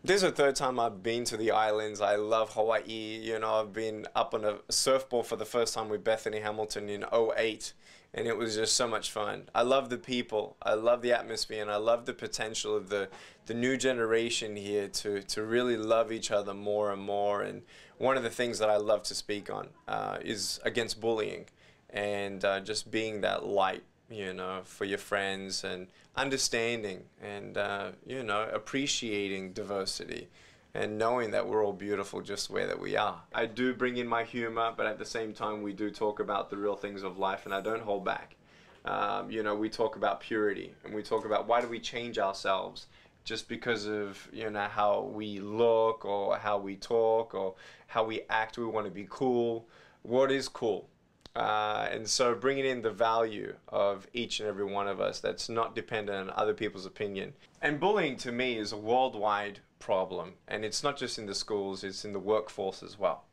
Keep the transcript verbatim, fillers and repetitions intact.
This is the third time I've been to the islands. I love Hawaii. You know, I've been up on a surfboard for the first time with Bethany Hamilton in 'oh eight, and it was just so much fun. I love the people. I love the atmosphere, and I love the potential of the the new generation here to to really love each other more and more. And one of the things that I love to speak on uh, is against bullying, and uh, just being that light, you know, for your friends, and understanding and, uh, you know, appreciating diversity and knowing that we're all beautiful just where that we are. I do bring in my humor, but at the same time we do talk about the real things of life, and I don't hold back. Um, you know, we talk about purity, and we talk about why do we change ourselves just because of, you know, how we look or how we talk or how we act. We want to be cool. What is cool? Uh, and so bringing in the value of each and every one of us that's not dependent on other people's opinion. And bullying to me is a worldwide problem, and it's not just in the schools, it's in the workforce as well.